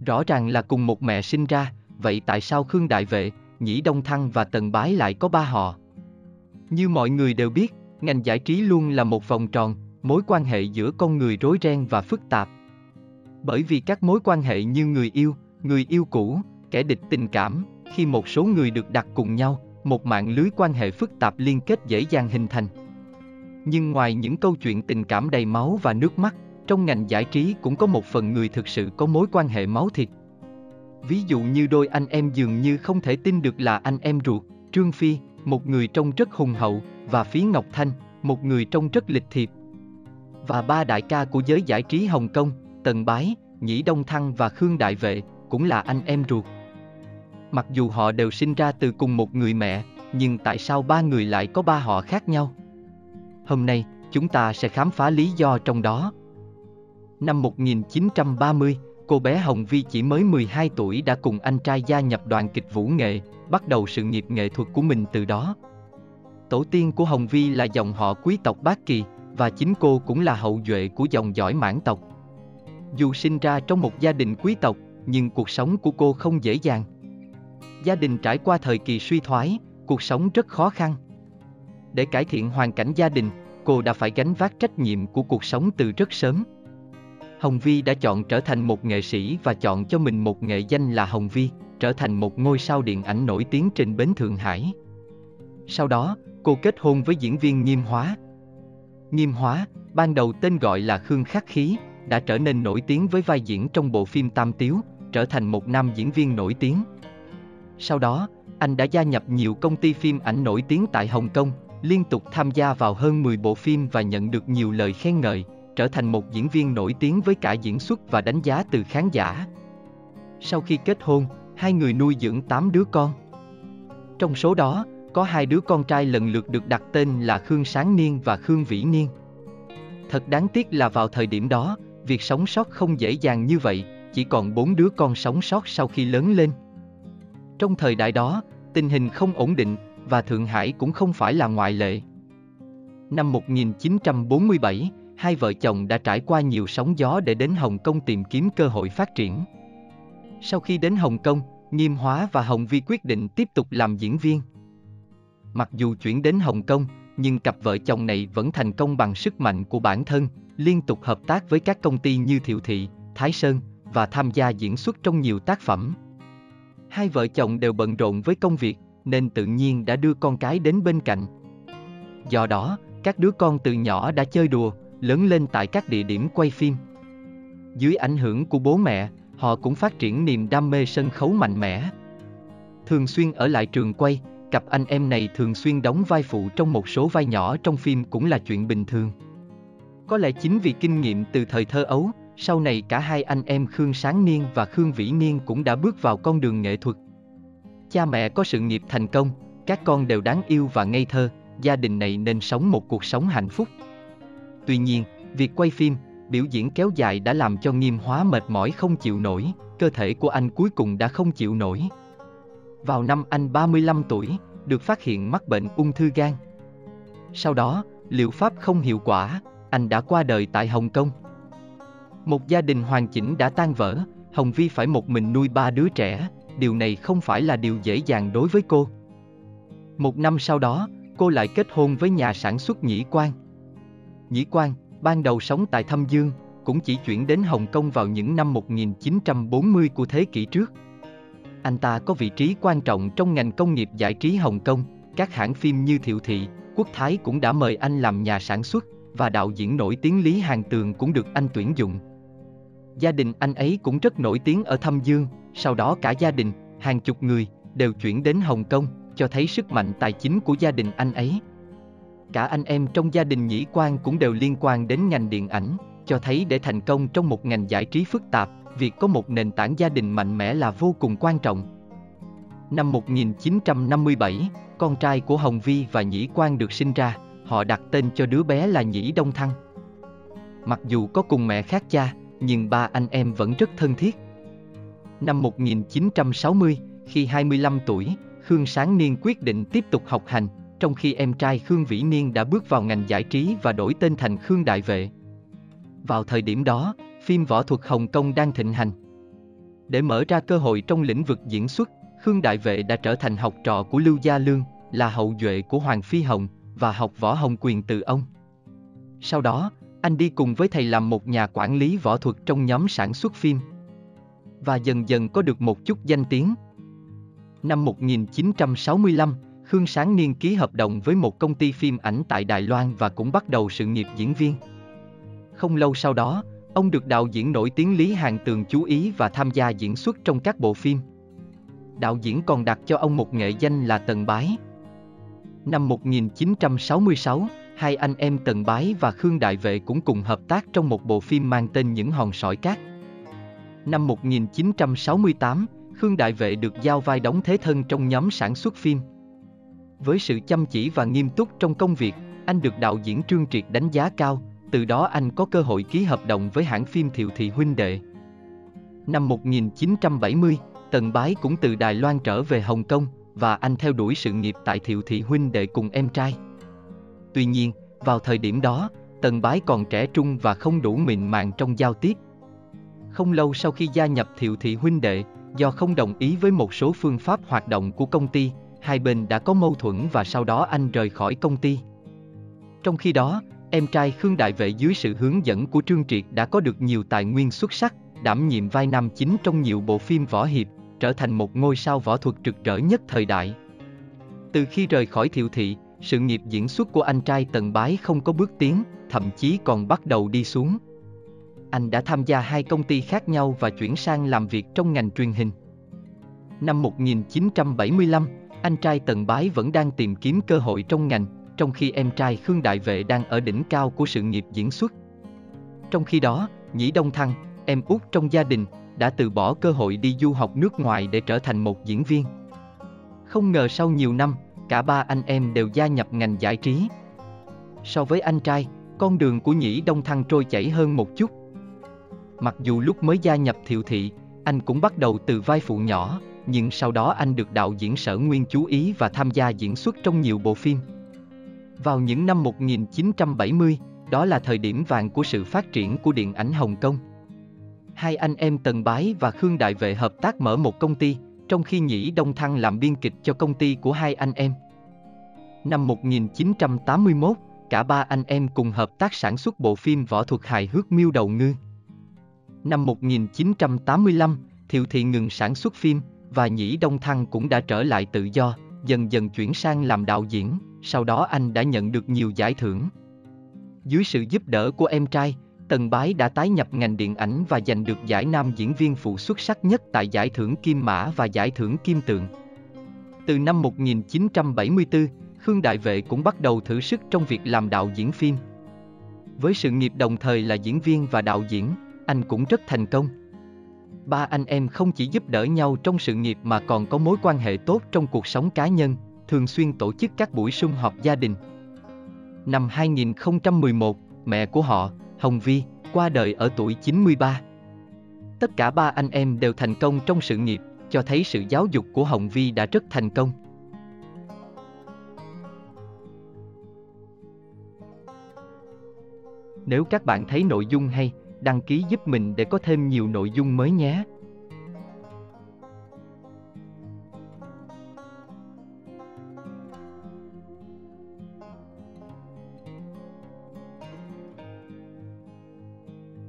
Rõ ràng là cùng một mẹ sinh ra, vậy tại sao Khương Đại Vệ, Nhĩ Đông Thăng và Tần Bái lại có ba họ? Như mọi người đều biết, ngành giải trí luôn là một vòng tròn, mối quan hệ giữa con người rối ren và phức tạp. Bởi vì các mối quan hệ như người yêu cũ, kẻ địch tình cảm, khi một số người được đặt cùng nhau, một mạng lưới quan hệ phức tạp liên kết dễ dàng hình thành. Nhưng ngoài những câu chuyện tình cảm đầy máu và nước mắt, trong ngành giải trí cũng có một phần người thực sự có mối quan hệ máu thịt. Ví dụ như đôi anh em dường như không thể tin được là anh em ruột, Trương Phi, một người trông rất hùng hậu, và Phí Ngọc Thanh, một người trông rất lịch thiệp. Và ba đại ca của giới giải trí Hồng Kông, Tần Bái, Nhĩ Đông Thăng và Khương Đại Vệ, cũng là anh em ruột. Mặc dù họ đều sinh ra từ cùng một người mẹ, nhưng tại sao ba người lại có ba họ khác nhau? Hôm nay, chúng ta sẽ khám phá lý do trong đó. Năm 1930, cô bé Hồng Vi chỉ mới 12 tuổi đã cùng anh trai gia nhập đoàn kịch vũ nghệ, bắt đầu sự nghiệp nghệ thuật của mình từ đó. Tổ tiên của Hồng Vi là dòng họ quý tộc Bát Kỳ, và chính cô cũng là hậu duệ của dòng dõi Mãn tộc. Dù sinh ra trong một gia đình quý tộc, nhưng cuộc sống của cô không dễ dàng. Gia đình trải qua thời kỳ suy thoái, cuộc sống rất khó khăn. Để cải thiện hoàn cảnh gia đình, cô đã phải gánh vác trách nhiệm của cuộc sống từ rất sớm. Hồng Vi đã chọn trở thành một nghệ sĩ và chọn cho mình một nghệ danh là Hồng Vi, trở thành một ngôi sao điện ảnh nổi tiếng trên bến Thượng Hải. Sau đó, cô kết hôn với diễn viên Nghiêm Hóa. Nghiêm Hóa, ban đầu tên gọi là Khương Khắc Khí, đã trở nên nổi tiếng với vai diễn trong bộ phim Tam Tiếu, trở thành một nam diễn viên nổi tiếng. Sau đó, anh đã gia nhập nhiều công ty phim ảnh nổi tiếng tại Hồng Kông, liên tục tham gia vào hơn 10 bộ phim và nhận được nhiều lời khen ngợi, trở thành một diễn viên nổi tiếng với cả diễn xuất và đánh giá từ khán giả. Sau khi kết hôn, hai người nuôi dưỡng 8 đứa con. Trong số đó, có 2 đứa con trai lần lượt được đặt tên là Khương Sáng Niên và Khương Vĩ Niên. Thật đáng tiếc là vào thời điểm đó, việc sống sót không dễ dàng như vậy, chỉ còn 4 đứa con sống sót sau khi lớn lên. Trong thời đại đó, tình hình không ổn định, và Thượng Hải cũng không phải là ngoại lệ. Năm 1947, hai vợ chồng đã trải qua nhiều sóng gió để đến Hồng Kông tìm kiếm cơ hội phát triển. Sau khi đến Hồng Kông, Nghiêm Hóa và Hồng Vi quyết định tiếp tục làm diễn viên. Mặc dù chuyển đến Hồng Kông, nhưng cặp vợ chồng này vẫn thành công bằng sức mạnh của bản thân, liên tục hợp tác với các công ty như Thiệu Thị, Thái Sơn, và tham gia diễn xuất trong nhiều tác phẩm. Hai vợ chồng đều bận rộn với công việc, nên tự nhiên đã đưa con cái đến bên cạnh. Do đó, các đứa con từ nhỏ đã chơi đùa, lớn lên tại các địa điểm quay phim. Dưới ảnh hưởng của bố mẹ, họ cũng phát triển niềm đam mê sân khấu mạnh mẽ. Thường xuyên ở lại trường quay, cặp anh em này thường xuyên đóng vai phụ trong một số vai nhỏ trong phim cũng là chuyện bình thường. Có lẽ chính vì kinh nghiệm từ thời thơ ấu, sau này cả hai anh em Khương Sáng Niên và Khương Vĩ Niên cũng đã bước vào con đường nghệ thuật. Cha mẹ có sự nghiệp thành công, các con đều đáng yêu và ngây thơ, gia đình này nên sống một cuộc sống hạnh phúc. Tuy nhiên, việc quay phim, biểu diễn kéo dài đã làm cho Nghiêm Hóa mệt mỏi không chịu nổi, cơ thể của anh cuối cùng đã không chịu nổi. Vào năm anh 35 tuổi, được phát hiện mắc bệnh ung thư gan. Sau đó, liệu pháp không hiệu quả, anh đã qua đời tại Hồng Kông. Một gia đình hoàn chỉnh đã tan vỡ, Hồng Vi phải một mình nuôi 3 đứa trẻ, điều này không phải là điều dễ dàng đối với cô. Một năm sau đó, cô lại kết hôn với nhà sản xuất Nhĩ Quang. Nhĩ Quang, ban đầu sống tại Thâm Dương, cũng chỉ chuyển đến Hồng Kông vào những năm 1940 của thế kỷ trước. Anh ta có vị trí quan trọng trong ngành công nghiệp giải trí Hồng Kông, các hãng phim như Thiệu Thị, Quốc Thái cũng đã mời anh làm nhà sản xuất, và đạo diễn nổi tiếng Lý Hàng Tường cũng được anh tuyển dụng. Gia đình anh ấy cũng rất nổi tiếng ở Thâm Dương, sau đó cả gia đình, hàng chục người, đều chuyển đến Hồng Kông, cho thấy sức mạnh tài chính của gia đình anh ấy. Cả anh em trong gia đình Nhĩ Quang cũng đều liên quan đến ngành điện ảnh, cho thấy để thành công trong một ngành giải trí phức tạp, việc có một nền tảng gia đình mạnh mẽ là vô cùng quan trọng. Năm 1957, con trai của Hồng Vi và Nhĩ Quang được sinh ra, họ đặt tên cho đứa bé là Nhĩ Đông Thăng. Mặc dù có cùng mẹ khác cha, nhưng ba anh em vẫn rất thân thiết. Năm 1960, khi 25 tuổi, Khương Sáng Niên quyết định tiếp tục học hành, trong khi em trai Khương Vĩ Niên đã bước vào ngành giải trí và đổi tên thành Khương Đại Vệ. Vào thời điểm đó, phim võ thuật Hồng Kông đang thịnh hành. Để mở ra cơ hội trong lĩnh vực diễn xuất, Khương Đại Vệ đã trở thành học trò của Lưu Gia Lương, là hậu duệ của Hoàng Phi Hồng, và học võ hồng quyền từ ông. Sau đó, anh đi cùng với thầy làm một nhà quản lý võ thuật trong nhóm sản xuất phim, và dần dần có được một chút danh tiếng. Năm 1965, Khương Sáng Niên ký hợp đồng với một công ty phim ảnh tại Đài Loan và cũng bắt đầu sự nghiệp diễn viên. Không lâu sau đó, ông được đạo diễn nổi tiếng Lý Hàng Tường chú ý và tham gia diễn xuất trong các bộ phim. Đạo diễn còn đặt cho ông một nghệ danh là Tần Bái. Năm 1966, hai anh em Tần Bái và Khương Đại Vệ cũng cùng hợp tác trong một bộ phim mang tên Những Hòn Sỏi Cát. Năm 1968, Khương Đại Vệ được giao vai đóng thế thân trong nhóm sản xuất phim. Với sự chăm chỉ và nghiêm túc trong công việc, anh được đạo diễn Trương Triệt đánh giá cao, từ đó anh có cơ hội ký hợp đồng với hãng phim Thiệu Thị Huynh Đệ. Năm 1970, Tần Bái cũng từ Đài Loan trở về Hồng Kông, và anh theo đuổi sự nghiệp tại Thiệu Thị Huynh Đệ cùng em trai. Tuy nhiên, vào thời điểm đó, Tần Bái còn trẻ trung và không đủ mịn màng trong giao tiếp. Không lâu sau khi gia nhập Thiệu Thị Huynh Đệ, do không đồng ý với một số phương pháp hoạt động của công ty, hai bên đã có mâu thuẫn và sau đó anh rời khỏi công ty. Trong khi đó, em trai Khương Đại Vệ dưới sự hướng dẫn của Trương Triệt đã có được nhiều tài nguyên xuất sắc, đảm nhiệm vai nam chính trong nhiều bộ phim võ hiệp, trở thành một ngôi sao võ thuật rực rỡ nhất thời đại. Từ khi rời khỏi Thiệu Thị, sự nghiệp diễn xuất của anh trai Tần Bái không có bước tiến, thậm chí còn bắt đầu đi xuống. Anh đã tham gia hai công ty khác nhau và chuyển sang làm việc trong ngành truyền hình. Năm 1975, anh trai Tần Bái vẫn đang tìm kiếm cơ hội trong ngành, trong khi em trai Khương Đại Vệ đang ở đỉnh cao của sự nghiệp diễn xuất. Trong khi đó, Nhĩ Đông Thăng, em út trong gia đình, đã từ bỏ cơ hội đi du học nước ngoài để trở thành một diễn viên. Không ngờ sau nhiều năm, cả ba anh em đều gia nhập ngành giải trí. So với anh trai, con đường của Nhĩ Đông Thăng trôi chảy hơn một chút. Mặc dù lúc mới gia nhập Thiệu Thị, anh cũng bắt đầu từ vai phụ nhỏ, nhưng sau đó anh được đạo diễn Sở Nguyên chú ý và tham gia diễn xuất trong nhiều bộ phim. Vào những năm 1970, đó là thời điểm vàng của sự phát triển của điện ảnh Hồng Kông. Hai anh em Tần Bái và Khương Đại Vệ hợp tác mở một công ty, trong khi Nhĩ Đông Thăng làm biên kịch cho công ty của hai anh em. Năm 1981, cả ba anh em cùng hợp tác sản xuất bộ phim võ thuật hài hước Miêu Đầu Ngư. Năm 1985, Thiệu Thị ngừng sản xuất phim, và Nhĩ Đông Thăng cũng đã trở lại tự do, dần dần chuyển sang làm đạo diễn, sau đó anh đã nhận được nhiều giải thưởng. Dưới sự giúp đỡ của em trai, Tần Bái đã tái nhập ngành điện ảnh và giành được giải nam diễn viên phụ xuất sắc nhất tại giải thưởng Kim Mã và giải thưởng Kim Tượng. Từ năm 1974, Khương Đại Vệ cũng bắt đầu thử sức trong việc làm đạo diễn phim. Với sự nghiệp đồng thời là diễn viên và đạo diễn, anh cũng rất thành công. Ba anh em không chỉ giúp đỡ nhau trong sự nghiệp mà còn có mối quan hệ tốt trong cuộc sống cá nhân, thường xuyên tổ chức các buổi sum họp gia đình. Năm 2011, mẹ của họ, Hồng Vi, qua đời ở tuổi 93. Tất cả ba anh em đều thành công trong sự nghiệp, cho thấy sự giáo dục của Hồng Vi đã rất thành công. Nếu các bạn thấy nội dung hay, đăng ký giúp mình để có thêm nhiều nội dung mới nhé.